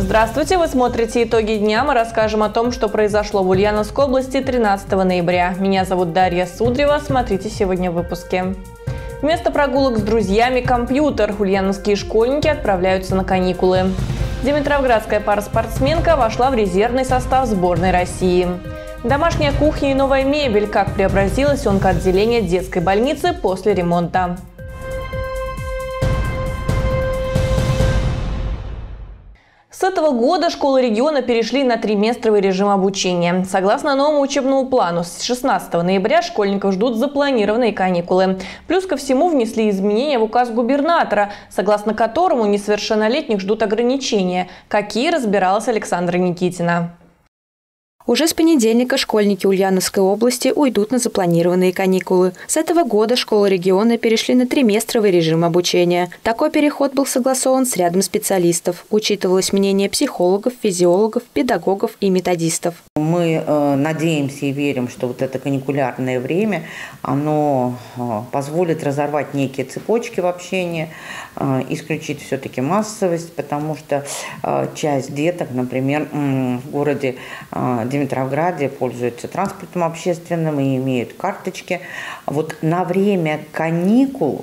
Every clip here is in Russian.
Здравствуйте! Вы смотрите «Итоги дня». Мы расскажем о том, что произошло в Ульяновской области 13 ноября. Меня зовут Дарья Судрева. Смотрите сегодня в выпуске. Вместо прогулок с друзьями – компьютер. Ульяновские школьники отправляются на каникулы. Димитровградская пара-спортсменка вошла в резервный состав сборной России. Домашняя кухня и новая мебель. Как преобразилось онкоотделение детской больницы после ремонта. С этого года школы региона перешли на триместровый режим обучения. Согласно новому учебному плану, с 16 ноября школьников ждут запланированные каникулы. Плюс ко всему внесли изменения в указ губернатора, согласно которому несовершеннолетних ждут ограничения. Какие, разбиралась Александра Никитина. Уже с понедельника школьники Ульяновской области уйдут на запланированные каникулы. С этого года школы региона перешли на триместровый режим обучения. Такой переход был согласован с рядом специалистов. Учитывалось мнение психологов, физиологов, педагогов и методистов. Мы надеемся и верим, что вот это каникулярное время, оно позволит разорвать некие цепочки в общении, исключить все-таки массовость, потому что часть деток, например, в городе Димитровграде пользуются транспортом общественным и имеют карточки. Вот на время каникул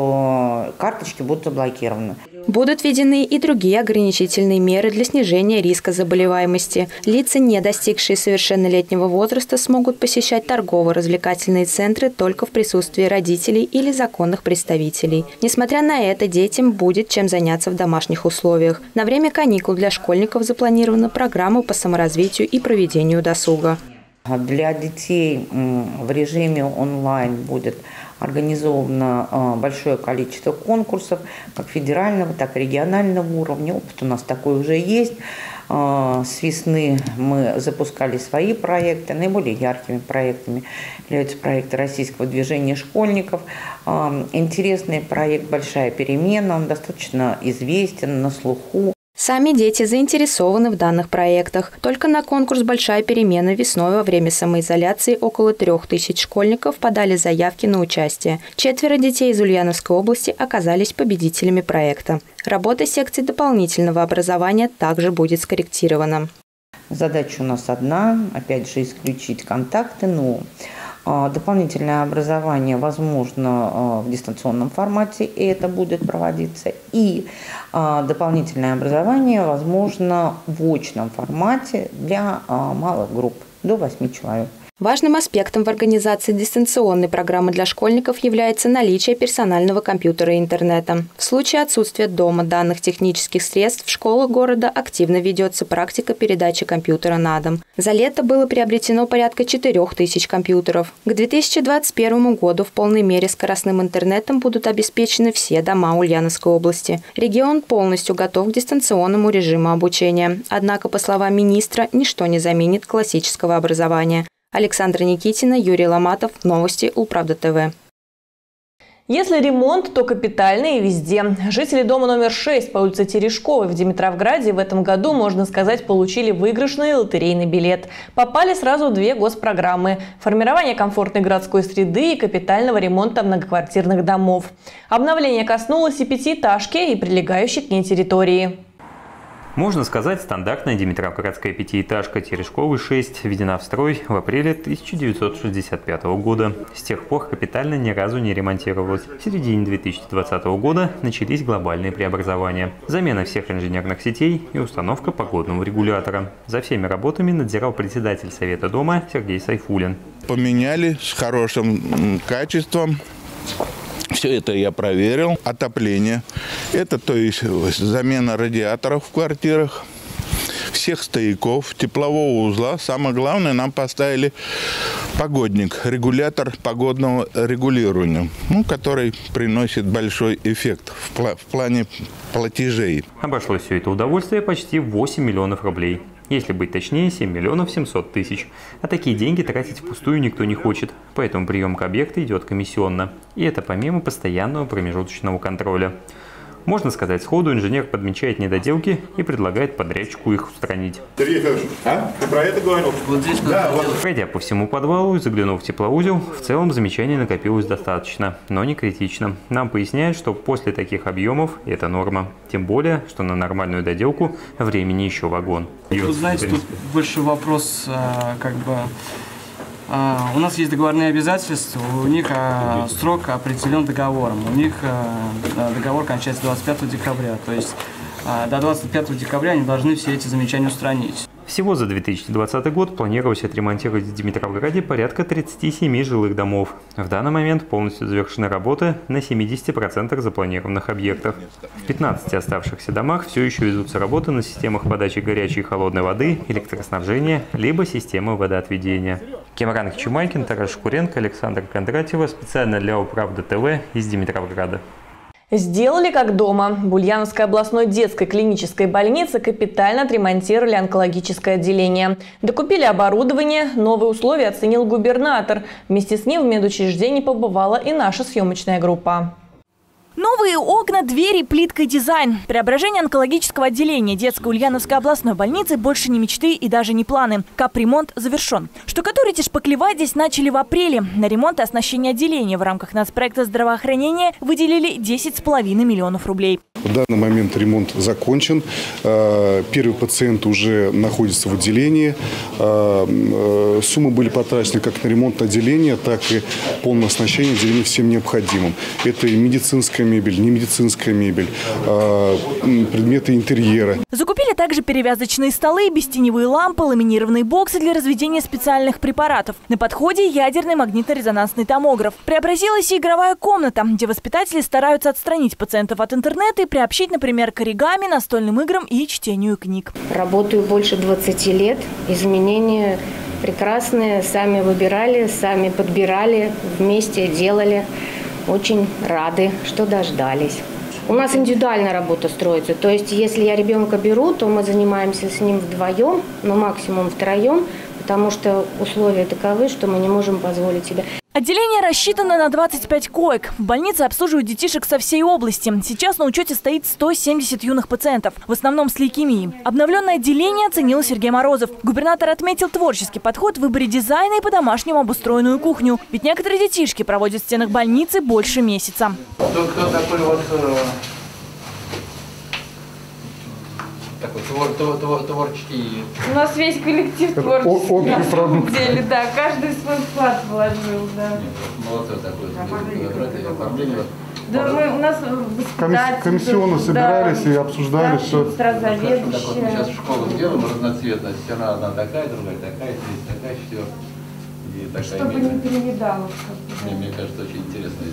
карточки будут заблокированы. Будут введены и другие ограничительные меры для снижения риска заболеваемости. Лица, не достигшие совершеннолетнего возраста, смогут посещать торгово-развлекательные центры только в присутствии родителей или законных представителей. Несмотря на это, детям будет чем заняться в домашних условиях. На время каникул для школьников запланирована программа по саморазвитию и проведению досуга. Для детей в режиме онлайн будет организовано большое количество конкурсов, как федерального, так и регионального уровня. Опыт у нас такой уже есть. С весны мы запускали свои проекты. Наиболее яркими проектами являются проекты Российского движения школьников. Интересный проект «Большая перемена», он достаточно известен, на слуху. Сами дети заинтересованы в данных проектах. Только на конкурс «Большая перемена» весной во время самоизоляции около 3000 школьников подали заявки на участие. 4 детей из Ульяновской области оказались победителями проекта. Работа секций дополнительного образования также будет скорректирована. Задача у нас одна, опять же, исключить контакты, но дополнительное образование возможно в дистанционном формате, и это будет проводиться. И дополнительное образование возможно в очном формате для малых групп, до 8 человек. Важным аспектом в организации дистанционной программы для школьников является наличие персонального компьютера и интернета. В случае отсутствия дома данных технических средств в школах города активно ведется практика передачи компьютера на дом. За лето было приобретено порядка 4000 компьютеров. К 2021 году в полной мере скоростным интернетом будут обеспечены все дома Ульяновской области. Регион полностью готов к дистанционному режиму обучения. Однако, по словам министра, ничто не заменит классического образования. Александра Никитина, Юрий Ломатов. Новости Улправда ТВ. Если ремонт, то капитальный и везде. Жители дома номер 6 по улице Терешковой в Димитровграде в этом году, можно сказать, получили выигрышный лотерейный билет. Попали сразу в 2 госпрограммы – формирование комфортной городской среды и капитального ремонта многоквартирных домов. Обновление коснулось и пятиэтажки, и прилегающей к ней территории. Можно сказать, стандартная димитровградская пятиэтажка Терешковой 6 введена в строй в апреле 1965 года. С тех пор капитально ни разу не ремонтировалась. В середине 2020 года начались глобальные преобразования. Замена всех инженерных сетей и установка погодного регулятора. За всеми работами надзирал председатель Совета дома Сергей Сайфулин. Поменяли с хорошим качеством. Все это я проверил. Отопление. Это, то есть, замена радиаторов в квартирах, всех стояков, теплового узла. Самое главное, нам поставили погодник, регулятор погодного регулирования, который приносит большой эффект в плане платежей. Обошлось все это удовольствие почти в 8 миллионов рублей. Если быть точнее, 7 миллионов 700 тысяч. А такие деньги тратить впустую никто не хочет. Поэтому приемка объекта идет комиссионно. И это помимо постоянного промежуточного контроля. Можно сказать сходу, инженер подмечает недоделки и предлагает подрядчику их устранить. Сергей Федорович, ты про это говорил? Вот здесь Пройдя по всему подвалу и заглянув в теплоузел, в целом замечаний накопилось достаточно, но не критично. Нам поясняют, что после таких объемов это норма. Тем более, что на нормальную доделку времени еще вагон. Вы знаете, тут больше вопрос, у нас есть договорные обязательства, у них срок определен договором. У них договор кончается 25 декабря, то есть до 25 декабря они должны все эти замечания устранить. Всего за 2020 год планировалось отремонтировать в Димитровграде порядка 37 жилых домов. В данный момент полностью завершены работы на 70% запланированных объектов. В 15 оставшихся домах все еще ведутся работы на системах подачи горячей и холодной воды, электроснабжения, либо системы водоотведения. Кемран Чумайкин, Тарас Шкуренко, Александр Кондратьева. Специально для Управда ТВ из Димитровграда. Сделали как дома. В Ульяновской областной детской клинической больнице капитально отремонтировали онкологическое отделение. Докупили оборудование, новые условия оценил губернатор. Вместе с ним в медучреждении побывала и наша съемочная группа. Новые окна, двери, плитка и дизайн. Преображение онкологического отделения детской Ульяновской областной больницы больше не мечты и даже не планы. Капремонт завершен. Штукатурить и шпаклевать здесь начали в апреле. На ремонт и оснащение отделения в рамках нацпроекта здравоохранения выделили 10,5 миллионов рублей. В данный момент ремонт закончен. Первый пациент уже находится в отделении. Суммы были потрачены как на ремонт отделения, так и полное оснащение отделения всем необходимым. Это и медицинская мебель, немедицинская мебель, предметы интерьера. Закупили также перевязочные столы, бестеневые лампы, ламинированные боксы для разведения специальных препаратов. На подходе ядерный магнитно-резонансный томограф. Преобразилась и игровая комната, где воспитатели стараются отстранить пациентов от интернета и приобщить, например, к оригами, настольным играм и чтению книг. Работаю больше 20 лет. Изменения прекрасные. Сами выбирали, сами подбирали, вместе делали. Очень рады, что дождались. У нас индивидуальная работа строится. То есть, если я ребенка беру, то мы занимаемся с ним вдвоем, но максимум втроем, потому что условия таковы, что мы не можем позволить себе. Отделение рассчитано на 25 коек. В больнице обслуживают детишек со всей области. Сейчас на учете стоит 170 юных пациентов, в основном с лейкемией. Обновленное отделение оценил Сергей Морозов. Губернатор отметил творческий подход в выборе дизайна и по-домашнему обустроенную кухню. Ведь некоторые детишки проводят в стенах больницы больше месяца. Кто такой вот творческий? У нас весь коллектив творческий, на самом деле, да, каждый свой вклад вложил, да. Молодцы такой, оформление. Да, у нас комиссионно собирались и обсуждали, что... Заведующие. Сейчас школу сделаем разноцветно, стена одна такая, другая такая, такая, все. Чтобы не переедалось. Мне кажется, очень интересно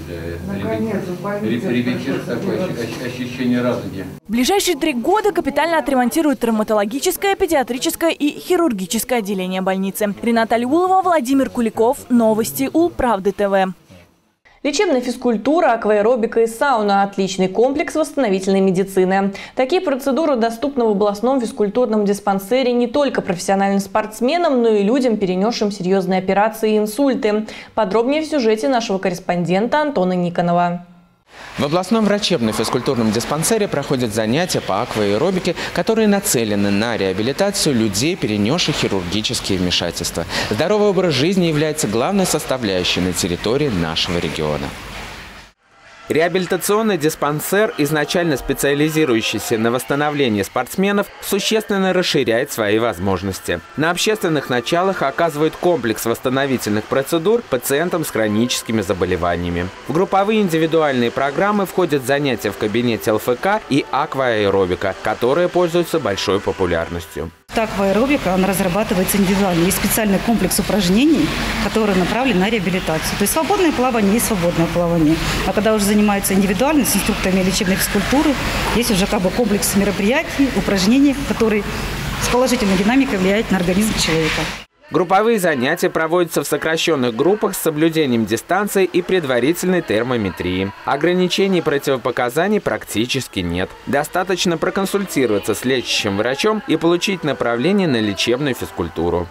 для ребятишек такое ощущение радуги. В ближайшие 3 года капитально отремонтируют травматологическое, педиатрическое и хирургическое отделение больницы. Рената Алиулова, Владимир Куликов. Новости Улправды ТВ. Лечебная физкультура, акваэробика и сауна – отличный комплекс восстановительной медицины. Такие процедуры доступны в областном физкультурном диспансере не только профессиональным спортсменам, но и людям, перенесшим серьезные операции и инсульты. Подробнее в сюжете нашего корреспондента Антона Никонова. В областном врачебно-физкультурном диспансере проходят занятия по акваэробике, которые нацелены на реабилитацию людей, перенесших хирургические вмешательства. Здоровый образ жизни является главной составляющей на территории нашего региона. Реабилитационный диспансер, изначально специализирующийся на восстановлении спортсменов, существенно расширяет свои возможности. На общественных началах оказывает комплекс восстановительных процедур пациентам с хроническими заболеваниями. В групповые индивидуальные программы входят занятия в кабинете ЛФК и акваэробика, которые пользуются большой популярностью. Акваэробика, она разрабатывается индивидуально. Есть специальный комплекс упражнений, который направлен на реабилитацию. То есть свободное плавание есть свободное плавание. А когда уже занимаются индивидуально с инструкторами лечебной физкультуры, есть уже комплекс мероприятий, упражнений, которые с положительной динамикой влияют на организм человека. Групповые занятия проводятся в сокращенных группах с соблюдением дистанции и предварительной термометрии. Ограничений и противопоказаний практически нет. Достаточно проконсультироваться с лечащим врачом и получить направление на лечебную физкультуру.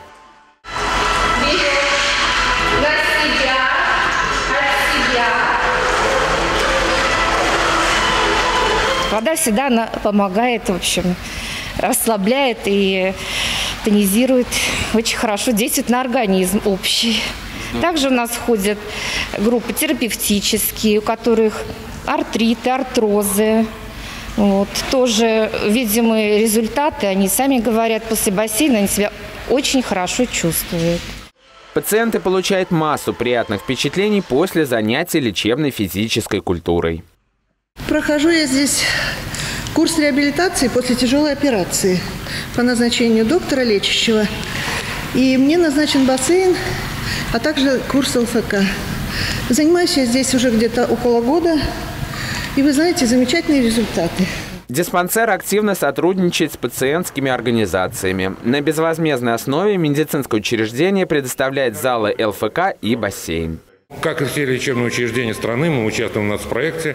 Вода всегда она помогает, в общем, расслабляет и тонизирует. Очень хорошо действует на организм общий. Также у нас входят группы терапевтические, у которых артриты, артрозы. Вот. Тоже видимые результаты. Они сами говорят, после бассейна они себя очень хорошо чувствуют. Пациенты получают массу приятных впечатлений после занятий лечебной физической культурой. Прохожу я здесь курс реабилитации после тяжелой операции по назначению доктора лечащего. И мне назначен бассейн, а также курс ЛФК. Занимаюсь я здесь уже где-то около года. И вы знаете, замечательные результаты. Диспансер активно сотрудничает с пациентскими организациями. На безвозмездной основе медицинское учреждение предоставляет залы ЛФК и бассейн. Как и все лечебные учреждения страны, мы участвуем в нацпроекте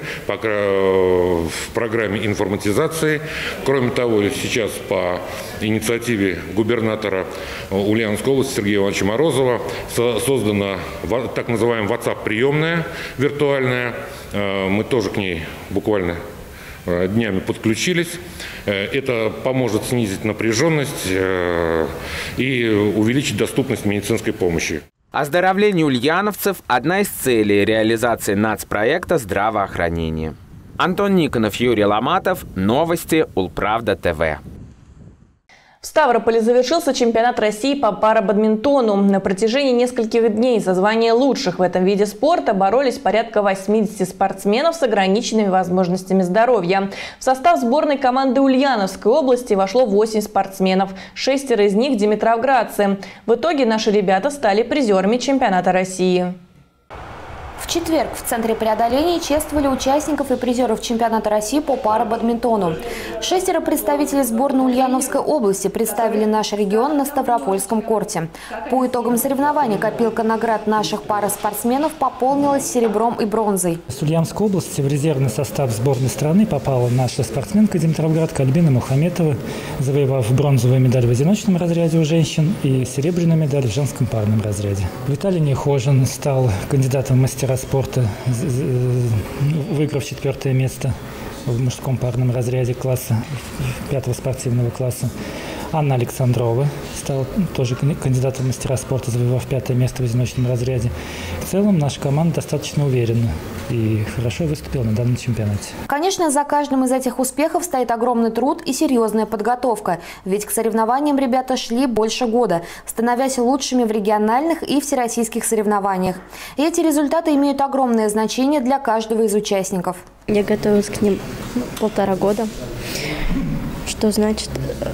в программе информатизации. Кроме того, сейчас по инициативе губернатора Ульяновской области Сергея Ивановича Морозова создана так называемая WhatsApp-приемная виртуальная. Мы тоже к ней буквально днями подключились. Это поможет снизить напряженность и увеличить доступность медицинской помощи. Оздоровление ульяновцев – одна из целей реализации нацпроекта здравоохранения. Антон Никонов, Юрий Ломатов. Новости Улправда ТВ. В Ставрополе завершился чемпионат России по парабадминтону. На протяжении нескольких дней за звание лучших в этом виде спорта боролись порядка 80 спортсменов с ограниченными возможностями здоровья. В состав сборной команды Ульяновской области вошло 8 спортсменов. 6 из них – димитровградцы. В итоге наши ребята стали призерами чемпионата России. В четверг в Центре преодоления чествовали участников и призеров чемпионата России по парабадминтону. 6 представителей сборной Ульяновской области представили наш регион на Ставропольском корте. По итогам соревнований копилка наград наших параспортсменов пополнилась серебром и бронзой. С Ульяновской области в резервный состав сборной страны попала наша спортсменка димитровградка Альбина Мухаметова, завоевав бронзовую медаль в одиночном разряде у женщин и серебряную медаль в женском парном разряде. Виталий Нехожин стал кандидатом в мастера спорта, выиграв 4-е место в мужском парном разряде класса 5-го спортивного класса. Анна Александрова стала тоже кандидатом в мастера спорта, завоевав 5-е место в одиночном разряде. В целом наша команда достаточно уверена и хорошо выступила на данном чемпионате. Конечно, за каждым из этих успехов стоит огромный труд и серьезная подготовка. Ведь к соревнованиям ребята шли больше года, становясь лучшими в региональных и всероссийских соревнованиях. И эти результаты имеют огромное значение для каждого из участников. Я готовилась к ним 1,5 года, что значит,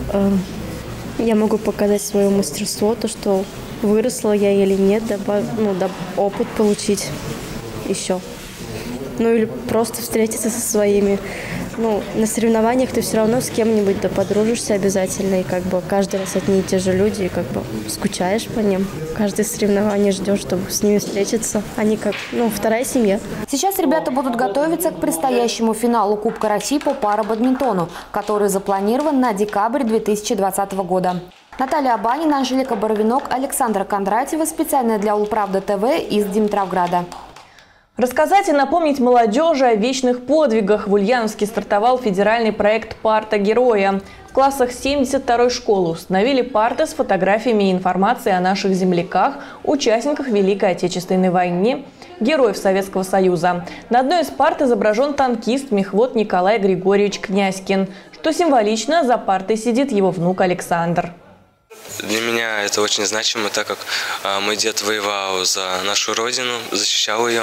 я могу показать свое мастерство, то, что выросла я или нет, опыт получить еще. Ну или просто встретиться со своими. На соревнованиях ты все равно с кем-нибудь подружишься обязательно. И каждый раз одни и те же люди, и скучаешь по ним. Каждое соревнование ждешь, чтобы с ними встретиться. Они вторая семья. Сейчас ребята будут готовиться к предстоящему финалу Кубка России по парабадминтону, который запланирован на декабрь 2020 года. Наталья Абанина, Анжелика Боровинок, Александра Кондратьева. Специально для Улправда ТВ из Димитровграда. Рассказать и напомнить молодежи о вечных подвигах. В Ульяновске стартовал федеральный проект «Парта героя». В классах 72-й школы установили парты с фотографиями и информацией о наших земляках, участниках Великой Отечественной войны, героев Советского Союза. На одной из парт изображен танкист мехвод Николай Григорьевич Князькин. Что символично, за партой сидит его внук Александр. Для меня это очень значимо, так как мой дед воевал за нашу родину, защищал ее,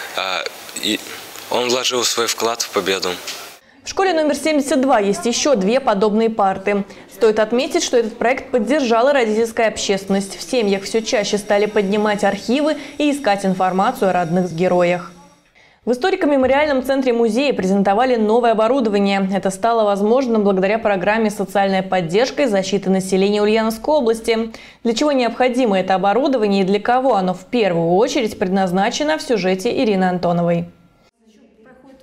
и он вложил свой вклад в победу. В школе номер 72 есть еще 2 подобные парты. Стоит отметить, что этот проект поддержала родительская общественность. В семьях все чаще стали поднимать архивы и искать информацию о родных героях. В историко-мемориальном центре музея презентовали новое оборудование. Это стало возможным благодаря программе «Социальная поддержка и защита населения Ульяновской области». Для чего необходимо это оборудование и для кого оно в первую очередь предназначено, в сюжете Ирины Антоновой.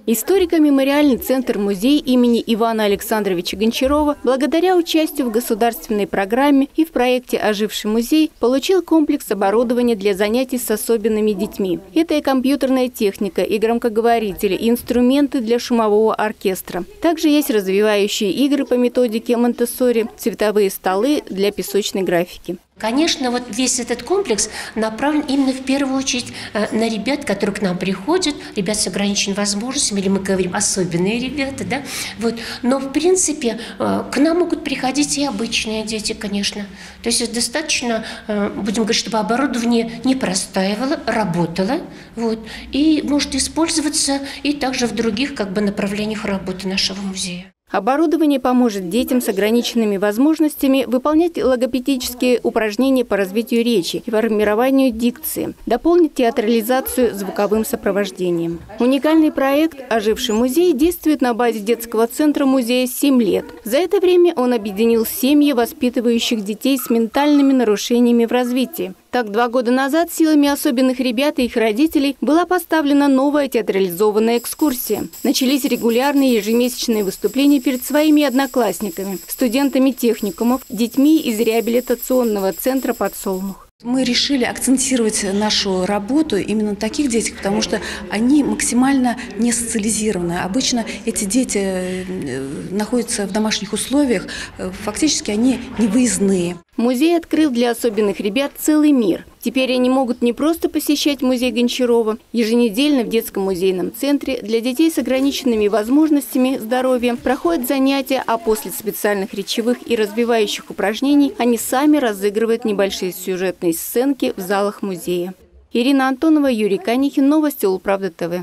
Историко-мемориальный центр-музей имени Ивана Александровича Гончарова благодаря участию в государственной программе и в проекте «Оживший музей» получил комплекс оборудования для занятий с особенными детьми. Это и компьютерная техника, и громкоговорители, и инструменты для шумового оркестра. Также есть развивающие игры по методике Монтессори, цветовые столы для песочной графики. Конечно, вот весь этот комплекс направлен именно в первую очередь на ребят, которые к нам приходят, ребят с ограниченными возможностями, или мы говорим особенные ребята, да, вот. Но в принципе к нам могут приходить и обычные дети, конечно. То есть достаточно, будем говорить, чтобы оборудование не простаивало, работало, вот, и может использоваться и также в других направлениях работы нашего музея. Оборудование поможет детям с ограниченными возможностями выполнять логопедические упражнения по развитию речи и формированию дикции, дополнит театрализацию звуковым сопровождением. Уникальный проект «Оживший музей» действует на базе детского центра музея 7 лет. За это время он объединил семьи, воспитывающих детей с ментальными нарушениями в развитии. Так, 2 года назад силами особенных ребят и их родителей была поставлена новая театрализованная экскурсия. Начались регулярные ежемесячные выступления перед своими одноклассниками, студентами техникумов, детьми из реабилитационного центра «Подсолнух». Мы решили акцентировать нашу работу именно на таких детях, потому что они максимально не социализированы. Обычно эти дети находятся в домашних условиях, фактически они не выездные. Музей открыл для особенных ребят целый мир. Теперь они могут не просто посещать музей Гончарова. Еженедельно в детском музейном центре для детей с ограниченными возможностями здоровья проходят занятия, а после специальных речевых и развивающих упражнений они сами разыгрывают небольшие сюжетные сценки в залах музея. Ирина Антонова, Юрий Канихин. Новости Улправда ТВ.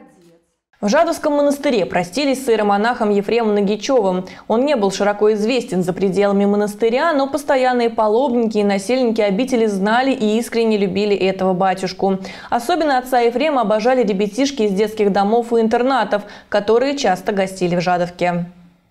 В Жадовском монастыре простились с иеромонахом Ефремом Нагичевым. Он не был широко известен за пределами монастыря, но постоянные паломники и насельники обители знали и искренне любили этого батюшку. Особенно отца Ефрема обожали ребятишки из детских домов и интернатов, которые часто гостили в Жадовке.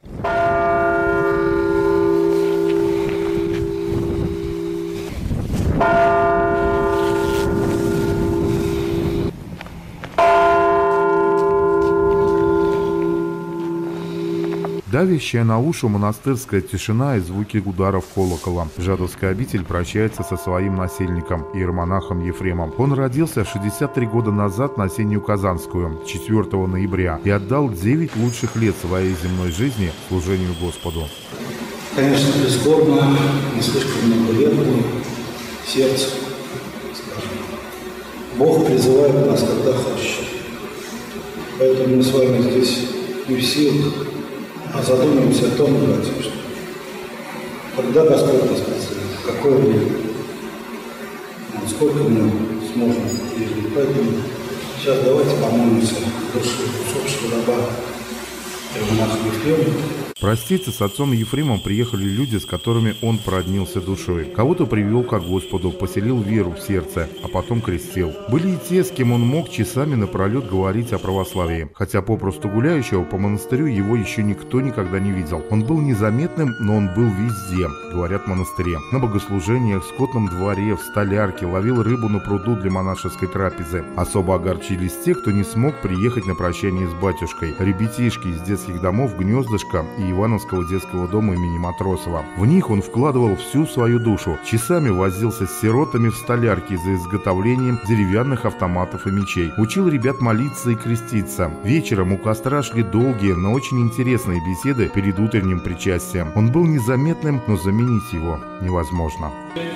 Давящая на уши монастырская тишина и звуки ударов колокола. Жадовская обитель прощается со своим насельником, иеромонахом Ефремом. Он родился 63 года назад на Сенью Казанскую, 4 ноября, и отдал 9 лучших лет своей земной жизни служению Господу. Конечно, прискорбно, не слишком много лет было, сердце, скажем. Бог призывает нас, когда хочет. Поэтому мы с вами здесь не в силах, а задумаемся о том, братья, что когда Господь нас призовет, в какое время, сколько мы сможем пережить. Поэтому сейчас давайте помолимся душе усопшего раба иеромонаха Ефрема. Проститься с отцом Ефремом приехали люди, с которыми он проднился душой. Кого-то привел ко Господу, поселил веру в сердце, а потом крестил. Были и те, с кем он мог часами напролет говорить о православии. Хотя попросту гуляющего по монастырю его еще никто никогда не видел. Он был незаметным, но он был везде, говорят в монастыре. На богослужениях, в скотном дворе, в столярке, ловил рыбу на пруду для монашеской трапезы. Особо огорчились те, кто не смог приехать на прощание с батюшкой. Ребятишки из детских домов «Гнездышко» и Ивановского детского дома имени Матросова. В них он вкладывал всю свою душу. Часами возился с сиротами в столярке за изготовлением деревянных автоматов и мечей. Учил ребят молиться и креститься. Вечером у костра шли долгие, но очень интересные беседы перед утренним причастием. Он был незаметным, но заменить его невозможно.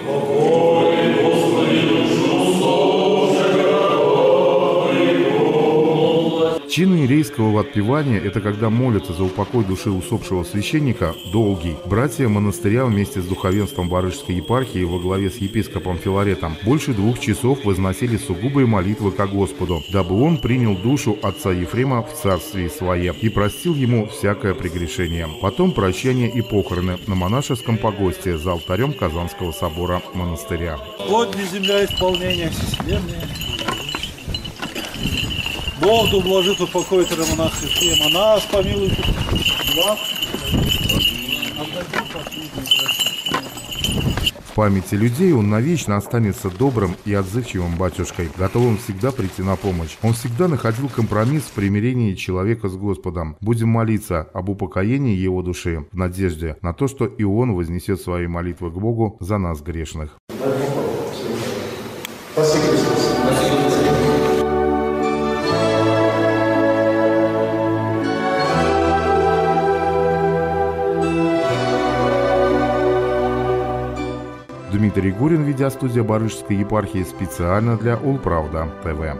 Чин иерейского отпевания – это когда молятся за упокой души усопшего священника долгий. Братья монастыря вместе с духовенством Барышской епархии во главе с епископом Филаретом больше 2 часов возносили сугубые молитвы ко Господу, дабы он принял душу отца Ефрема в царствие свое и простил ему всякое прегрешение. Потом прощание и похороны на монашеском погосте за алтарем Казанского собора монастыря. Плоть не земля исполнения всесвятные. Бог да ублажит упокоить иеромонаха Ефрема. Нас помилуйте. памяти людей он навечно останется добрым и отзывчивым батюшкой, готовым всегда прийти на помощь. Он всегда находил компромисс в примирении человека с Господом. Будем молиться об упокоении его души в надежде на то, что и он вознесет свои молитвы к Богу за нас грешных. Спасибо, Спасибо. Дмитрий Гурин, видеостудия Барышской епархии, специально для Улправда ТВ.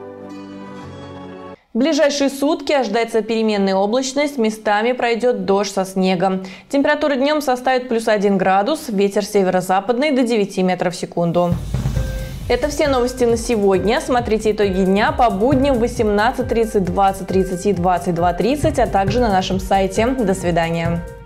В ближайшие сутки ожидается переменная облачность, местами пройдет дождь со снегом. Температура днем составит +1 градус, ветер северо-западный до 9 метров в секунду. Это все новости на сегодня. Смотрите итоги дня по будням в 18:30, 20:30 и 22:30, а также на нашем сайте. До свидания.